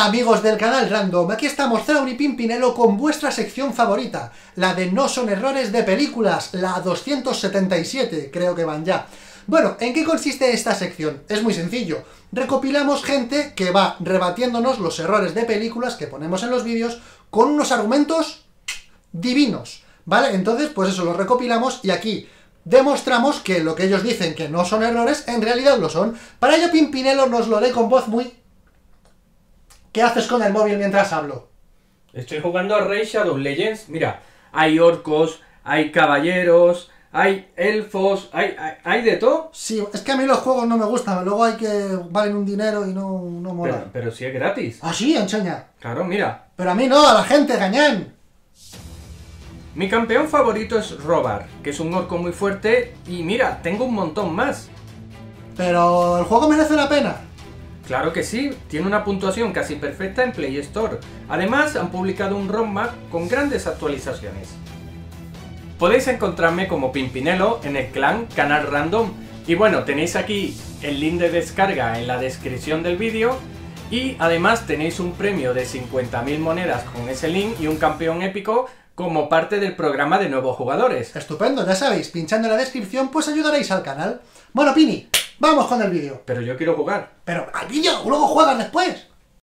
Hola amigos del canal Random, aquí estamos Zaur y Pimpinelo con vuestra sección favorita, la de No son errores de películas, la 277, creo que van ya. Bueno, ¿en qué consiste esta sección? Es muy sencillo, recopilamos gente que va rebatiéndonos los errores de películas que ponemos en los vídeos con unos argumentos divinos, ¿vale? Entonces, pues eso, lo recopilamos y aquí demostramos que lo que ellos dicen que no son errores, en realidad lo son. Para ello Pimpinelo nos lo lee con voz muy... ¿Qué haces con el móvil mientras hablo? Estoy jugando a Rey Shadow Legends. Mira, hay orcos, hay caballeros, hay elfos, hay de todo. Sí, es que a mí los juegos no me gustan, luego hay que valen un dinero y no mola. Pero si es gratis. Ah, sí, enseña. Claro, mira. Pero a mí no, a la gente, gañán. Mi campeón favorito es Robar, que es un orco muy fuerte y mira, tengo un montón más. Pero el juego merece la pena. Claro que sí, tiene una puntuación casi perfecta en Play Store. Además, han publicado un roadmap con grandes actualizaciones. Podéis encontrarme como Pimpinelo en el clan Canal Random. Y bueno, tenéis aquí el link de descarga en la descripción del vídeo. Y además tenéis un premio de 50.000 monedas con ese link y un campeón épico como parte del programa de nuevos jugadores. Estupendo, ya sabéis, pinchando en la descripción pues ayudaréis al canal. Bueno, Pini, vamos con el vídeo. Pero yo quiero jugar. Pero al vídeo, luego juegas después.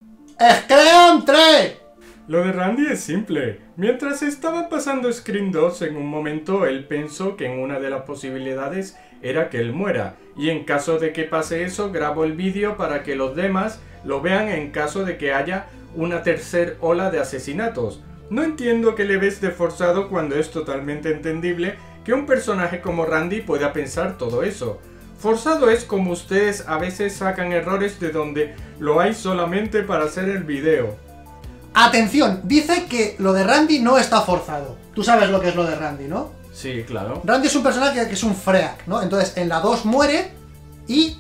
¡Scream 3! Lo de Randy es simple. Mientras estaba pasando Scream 2, en un momento él pensó que en una de las posibilidades era que él muera. Y en caso de que pase eso, grabo el vídeo para que los demás lo vean en caso de que haya una tercera ola de asesinatos. No entiendo que le ves de forzado cuando es totalmente entendible que un personaje como Randy pueda pensar todo eso. Forzado es como ustedes a veces sacan errores de donde lo hay solamente para hacer el video. Atención, dice que lo de Randy no está forzado. Tú sabes lo que es lo de Randy, ¿no? Sí, claro. Randy es un personaje que es un freak, ¿no? Entonces en la 2 muere y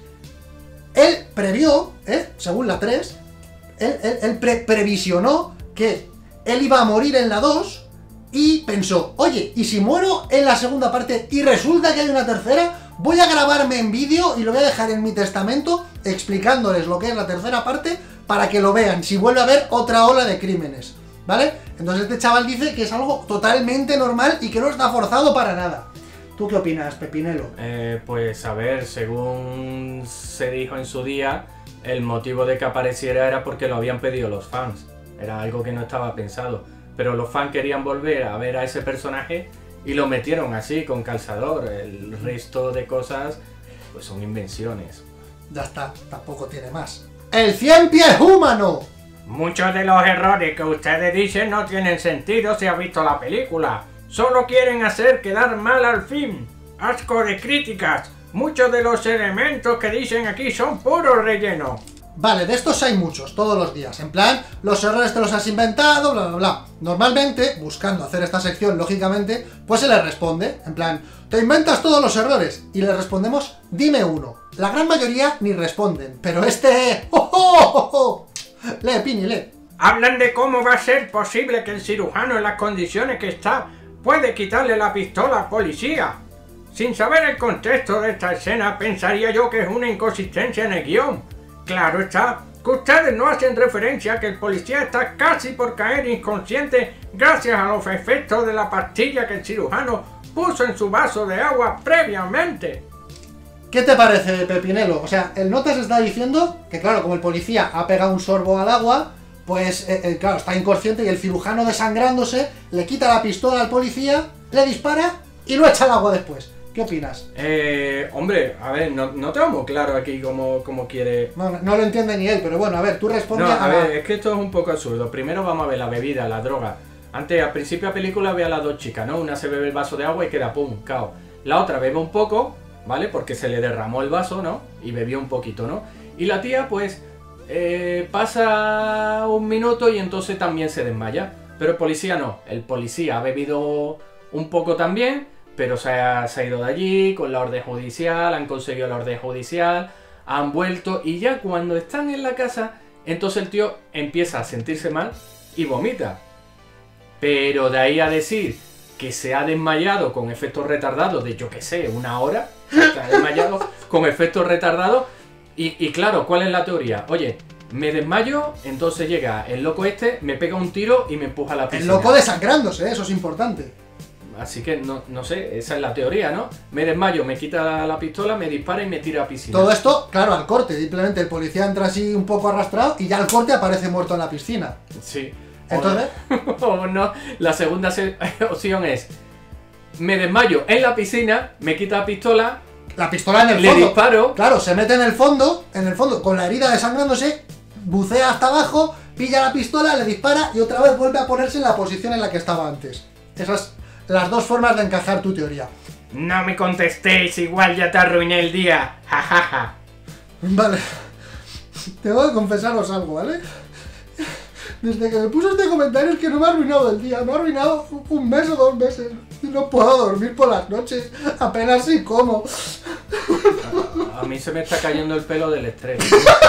él previó, según la 3, él previsionó que él iba a morir en la 2 y pensó, oye, ¿y si muero en la segunda parte y resulta que hay una tercera? Voy a grabarme en vídeo y lo voy a dejar en mi testamento explicándoles lo que es la tercera parte para que lo vean, si vuelve a haber otra ola de crímenes, ¿vale? Entonces este chaval dice que es algo totalmente normal y que no está forzado para nada. ¿Tú qué opinas, Pepinelo? Pues a ver, según se dijo en su día, el motivo de que apareciera era porque lo habían pedido los fans. Era algo que no estaba pensado. Pero los fans querían volver a ver a ese personaje y lo metieron así, con calzador. El resto de cosas, pues son invenciones. Ya está, tampoco tiene más. ¡El 100 pies humano! Muchos de los errores que ustedes dicen no tienen sentido si has visto la película. Solo quieren hacer quedar mal al fin. Asco de críticas. Muchos de los elementos que dicen aquí son puro relleno. Vale, de estos hay muchos, todos los días. En plan, los errores te los has inventado, bla, bla, bla. Normalmente, buscando hacer esta sección, lógicamente, pues se le responde, en plan, te inventas todos los errores. Y le respondemos, dime uno. La gran mayoría ni responden, pero este... ¡Oh, oh, oh, oh! Lee, Pini, lee. Hablan de cómo va a ser posible que el cirujano en las condiciones que está puede quitarle la pistola al policía. Sin saber el contexto de esta escena, pensaría yo que es una inconsistencia en el guión. Claro está, que ustedes no hacen referencia a que el policía está casi por caer inconsciente gracias a los efectos de la pastilla que el cirujano puso en su vaso de agua previamente. ¿Qué te parece, Pepinelo? O sea, el nota se está diciendo que, claro, como el policía ha pegado un sorbo al agua, pues, claro, está inconsciente y el cirujano desangrándose le quita la pistola al policía, le dispara y lo echa al agua después. ¿Qué opinas? Hombre, a ver, no tengo muy claro aquí cómo quiere... No lo entiende ni él, pero bueno, a ver, tú respondes a ver, es que esto es un poco absurdo. Primero vamos a ver la bebida, la droga. Antes, al principio de la película ve a las dos chicas, ¿no? Una se bebe el vaso de agua y queda pum, cao. La otra bebe un poco, ¿vale? Porque se le derramó el vaso, ¿no? Y bebió un poquito, ¿no? Y la tía, pues, pasa un minuto y entonces también se desmaya. Pero el policía no. El policía ha bebido un poco también, pero se ha ido de allí con la orden judicial, han conseguido la orden judicial, han vuelto y ya cuando están en la casa, entonces el tío empieza a sentirse mal y vomita. Pero de ahí a decir que se ha desmayado con efectos retardados de, yo qué sé, una hora, se ha desmayado con efectos retardados y claro, ¿cuál es la teoría? Oye, Me desmayo, entonces llega el loco este, me pega un tiro y me empuja a la piscina. El loco desangrándose, eso es importante. Así que no sé, esa es la teoría, ¿no? Me desmayo, me quita la pistola, me dispara y me tira a piscina. Todo esto, claro, al corte. Simplemente el policía entra así un poco arrastrado y ya al corte aparece muerto en la piscina. Sí. Entonces... O no, la segunda opción es... Me desmayo en la piscina, me quita la pistola... La pistola en el le fondo. Disparo. Claro, se mete en el fondo, con la herida desangrándose, bucea hasta abajo, pilla la pistola, le dispara y otra vez vuelve a ponerse en la posición en la que estaba antes. Esas las dos formas de encajar tu teoría. No me contestéis, igual ya te arruiné el día. Jajaja. Vale. Tengo que confesaros algo, ¿vale? Desde que me puse este comentario es que no me ha arruinado el día, me ha arruinado un mes o 2 meses. Y no puedo dormir por las noches, apenas si como. A mí se me está cayendo el pelo del estrés.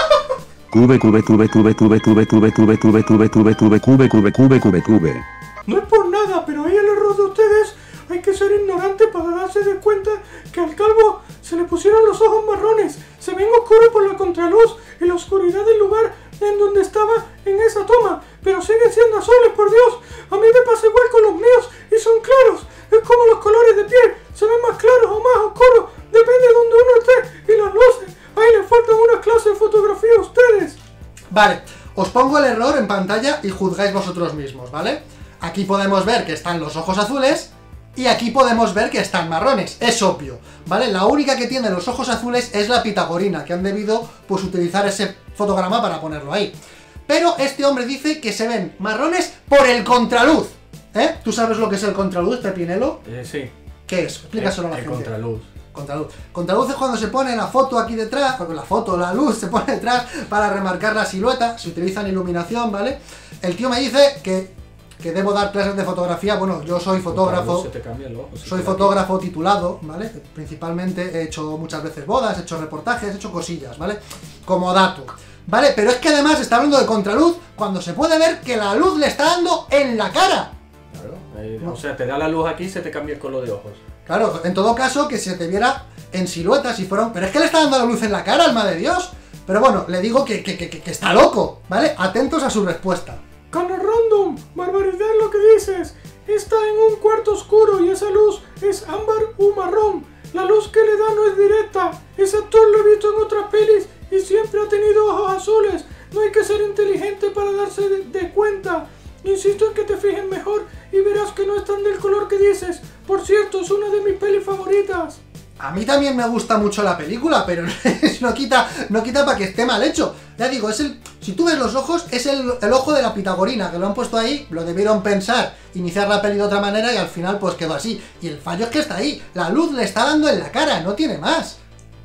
No es por nada, pero ahí el error de ustedes hay que ser ignorante para darse de cuenta que al calvo se le pusieron los ojos marrones. Se ven oscuros por la contraluz y la oscuridad del lugar en donde estaba en esa toma. Pero siguen siendo azules, por Dios. A mí me pasa igual con los míos y son claros. Es como los colores de piel. Se ven más claros o más oscuros. Depende de donde uno esté. Y las luces. Ahí les faltan una clase de fotografía a ustedes. Vale, os pongo el error en pantalla y juzgáis vosotros mismos, ¿vale? Aquí podemos ver que están los ojos azules y aquí podemos ver que están marrones, es obvio, ¿vale? La única que tiene los ojos azules es la pitagorina, que han debido, pues, utilizar ese fotograma para ponerlo ahí. Pero este hombre dice que se ven marrones por el contraluz, ¿eh? ¿Tú sabes lo que es el contraluz, Pepinelo? Sí. ¿Qué es? Explícaselo a la gente. Contraluz. Contraluz. Contraluz es cuando se pone la foto aquí detrás, porque la luz se pone detrás para remarcar la silueta, se utiliza en iluminación, ¿vale? El tío me dice que debo dar clases de fotografía. Bueno, yo soy fotógrafo, Se te cambia el ojo, soy fotógrafo titulado, ¿vale? Principalmente he hecho muchas veces bodas, he hecho reportajes, he hecho cosillas, ¿vale? Como dato, ¿vale? Pero es que además está hablando de contraluz cuando se puede ver que la luz le está dando en la cara. Claro, o sea, te da la luz aquí y se te cambia el color de ojos. Claro, en todo caso, que se te viera en silueta si fueron... Pero es que le está dando la luz en la cara, alma de Dios. Pero bueno, le digo que está loco, ¿vale? Atentos a su respuesta. Cana Random, barbaridad lo que dices. Está en un cuarto oscuro y esa luz es ámbar u marrón. La luz que le da no es directa. Ese actor lo he visto en otras pelis y siempre ha tenido ojos azules. No hay que ser inteligente para darse de cuenta. Insisto en que te fijes mejor y verás que no están del color que dices. Por cierto, es una de mis pelis favoritas. A mí también me gusta mucho la película, pero no quita para que esté mal hecho. Ya digo, si tú ves los ojos, es el ojo de la pitagorina, que lo han puesto ahí, lo debieron pensar, iniciar la peli de otra manera y al final pues quedó así. Y el fallo es que está ahí, la luz le está dando en la cara, no tiene más.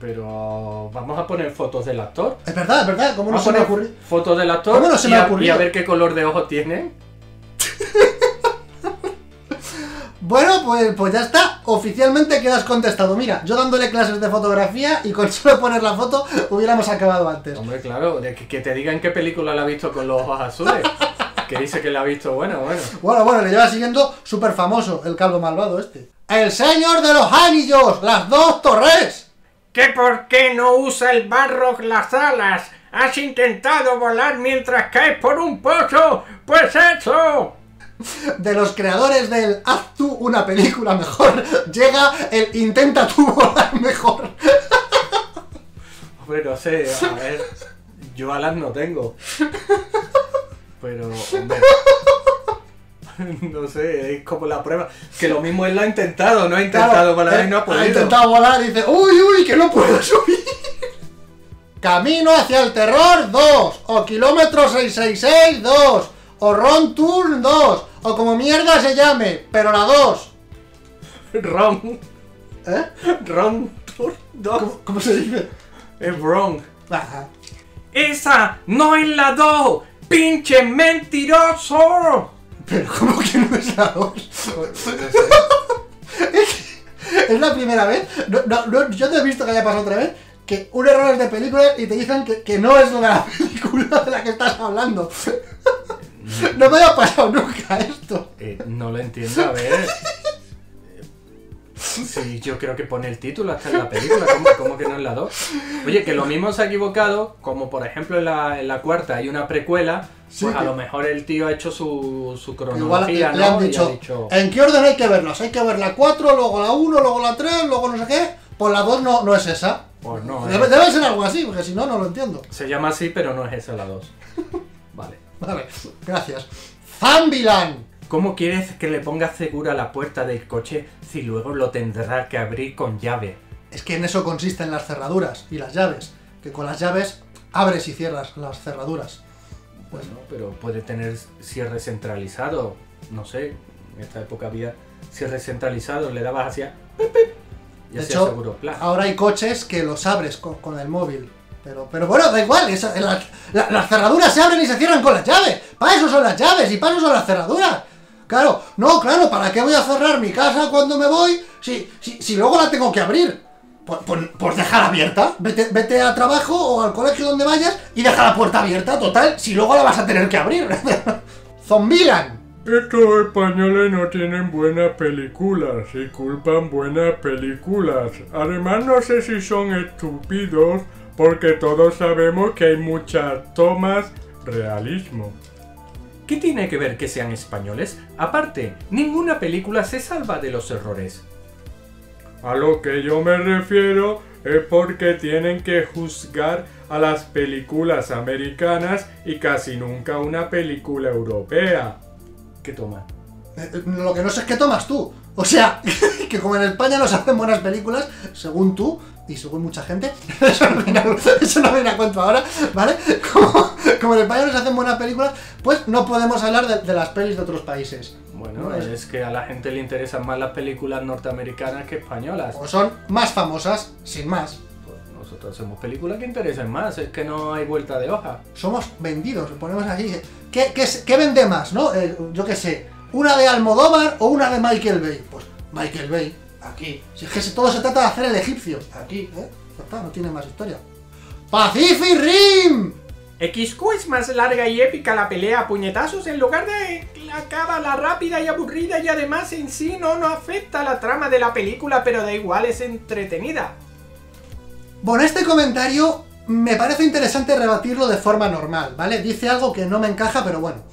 Pero vamos a poner fotos del actor. Es verdad, ¿cómo no se me ocurrió? Fotos del actor. ¿Cómo no se me ha ocurrido? Y a ver qué color de ojos tiene. Bueno, pues ya está, oficialmente quedas contestado. Mira, yo dándole clases de fotografía y con solo poner la foto hubiéramos acabado antes. Hombre, claro, que te diga en qué película la ha visto con los ojos azules. Que dice que la ha visto, bueno. Bueno, le lleva siguiendo súper famoso el calvo malvado este. ¡El Señor de los Anillos! ¡Las 2 torres! ¿Que por qué no usa el Balrog las alas? ¿Has intentado volar mientras caes por un pozo? ¡Pues eso! De los creadores del haz tú una película mejor, llega el intenta tú volar mejor. Hombre, no sé, a ver, yo alas no tengo. Pero, hombre, no sé, es como la prueba. Que lo mismo él lo ha intentado, no ha intentado volar y no ha podido. Ha intentado volar y dice, uy, que no puedo subir. Camino hacia el terror 2, o kilómetro 666 2, o Ron Tour 2, o como mierda se llame, pero la 2. Ron. ¿Eh? Ron Tour 2. ¿Cómo se dice? Es wrong. Ajá. ¡Esa no es la 2! ¡Pinche mentiroso! Pero ¿cómo que no es la 2? Es la primera vez, yo te he visto que haya pasado otra vez, que un error es de película y te dicen que no es de la película de la que estás hablando. No me había pasado nunca esto. No lo entiendo, a ver. Sí, yo creo que pone el título hasta en la película, ¿cómo que no en la 2? Oye, que lo mismo se ha equivocado, como por ejemplo en la cuarta hay una precuela, Sí, pues a que- lo mejor el tío ha hecho su Igual cronología, le ¿no? han Y dicho, ha dicho, ¿en qué orden hay que verlas? Hay que ver la 4, luego la 1, luego la 3, luego no sé qué. Pues la 2 no es esa. pues no, Debe ser algo así, porque si no, no lo entiendo. se llama así, pero no es esa la 2. Vale. Vale, gracias. Zambilan. ¿Cómo quieres que le pongas segura la puerta del coche si luego lo tendrá que abrir con llave? Es que en eso consisten las cerraduras y las llaves. Que con las llaves abres y cierras las cerraduras. Bueno, pero puede tener cierre centralizado. No sé, en esta época había cierre centralizado, le dabas hacia... Y De hacía hecho, seguro, ¡plas! ahora hay coches que los abres con el móvil. Pero bueno, da igual, las cerraduras se abren y se cierran con las llaves. Para eso son las llaves y para eso son las cerraduras. Claro, ¿para qué voy a cerrar mi casa cuando me voy si luego la tengo que abrir? Pues déjala abierta, vete al trabajo o al colegio donde vayas y deja la puerta abierta, total, si luego la vas a tener que abrir. Zombilan. Estos españoles no tienen buenas películas y culpan buenas películas. Además no sé si son estúpidos porque todos sabemos que hay muchas tomas realismo. ¿Qué tiene que ver que sean españoles? Aparte, ninguna película se salva de los errores. A lo que yo me refiero es porque tienen que juzgar a las películas americanas y casi nunca una película europea. ¿Qué toman? Lo que no sé es qué tomas tú. O sea, que como en España nos hacen buenas películas, según tú y según mucha gente, eso no viene a cuento ahora, ¿vale? Como en España nos hacen buenas películas, pues no podemos hablar de las pelis de otros países. Bueno, No, es que a la gente le interesan más las películas norteamericanas que españolas. O son más famosas, sin más. Pues nosotros hacemos películas que interesen más, es que no hay vuelta de hoja. Somos vendidos, lo ponemos así. ¿Qué vende más, no? Yo qué sé, una de Almodóvar o una de Michael Bay. Pues Michael Bay, aquí. Si es que todo se trata de hacer el egipcio, aquí, ¿eh? Ya está, no tiene más historia. ¡Pacific Rim! XQ es más larga y épica la pelea a puñetazos en lugar de acaba la rápida y aburrida y además en sí no afecta a la trama de la película, pero da igual, es entretenida. Bueno, este comentario me parece interesante rebatirlo de forma normal, ¿vale? Dice algo que no me encaja, pero bueno.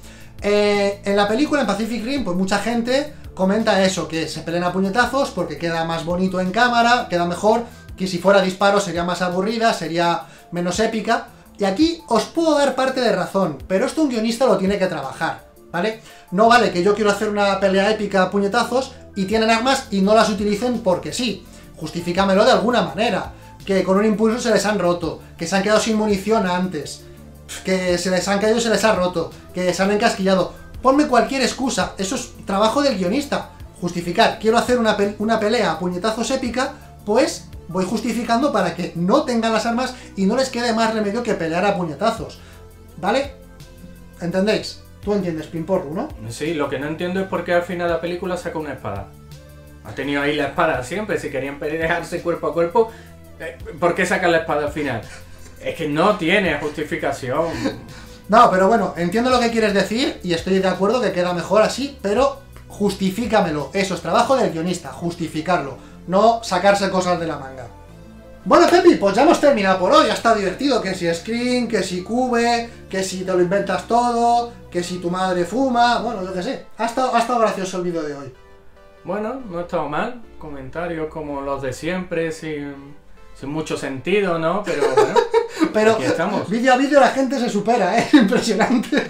En la película, en Pacific Rim, pues mucha gente comenta eso, que se peleen a puñetazos porque queda más bonito en cámara, queda mejor, que si fuera disparo sería más aburrida, sería menos épica. Y aquí os puedo dar parte de razón, pero esto un guionista lo tiene que trabajar, ¿vale? No vale que yo quiero hacer una pelea épica a puñetazos y tienen armas y no las utilicen porque sí. Justifícamelo de alguna manera. Que con un impulso se les han roto, que se han quedado sin munición antes, que se les han caído y se les ha roto, que se han encasquillado. Ponme cualquier excusa, eso es trabajo del guionista. Justificar, quiero hacer una pelea a puñetazos épica, pues voy justificando para que no tengan las armas y no les quede más remedio que pelear a puñetazos. ¿Vale? ¿Entendéis? Tú entiendes, Pimporru, ¿no? Sí, lo que no entiendo es por qué al final la película saca una espada. Ha tenido ahí la espada siempre, si querían pelearse cuerpo a cuerpo, ¿por qué sacan la espada al final? Es que no tiene justificación. No, pero bueno, entiendo lo que quieres decir y estoy de acuerdo que queda mejor así, pero justifícamelo. Eso es trabajo del guionista, justificarlo, no sacarse cosas de la manga. Bueno, Pepi, pues ya hemos terminado por hoy, ha estado divertido, que si Screen, que si Cube, que si te lo inventas todo, que si tu madre fuma, bueno, yo qué sé. Ha estado gracioso el vídeo de hoy. Bueno, no ha estado mal. Comentarios como los de siempre, sin mucho sentido, ¿no? Pero bueno, Pero aquí estamos. vídeo a vídeo la gente se supera, ¿eh? Impresionante.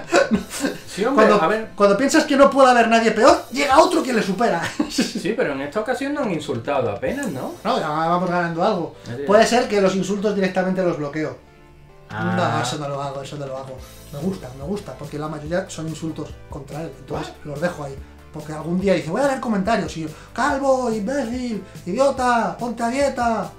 Sí, hombre, Cuando, a ver. cuando piensas que no puede haber nadie peor, llega otro que le supera. Sí, pero en esta ocasión no han insultado apenas, ¿no? No, ya vamos ganando algo. Así es. Puede ser que los insultos directamente los bloqueo. Ah. No, eso no lo hago, eso no lo hago. Me gusta, porque la mayoría son insultos contra él. Entonces los dejo ahí. Porque algún día dice, voy a leer comentarios y yo, calvo, imbécil, idiota, ponte a dieta.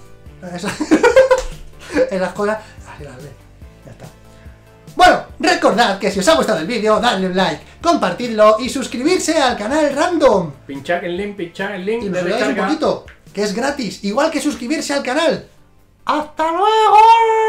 Esas cosas, así las leo. Ya está. Bueno, recordad que si os ha gustado el vídeo, dadle un like, compartidlo y suscribirse al canal Random. Pinchad el link Y me de ayudáis un descarga. poquito, que es gratis, igual que suscribirse al canal. ¡Hasta luego!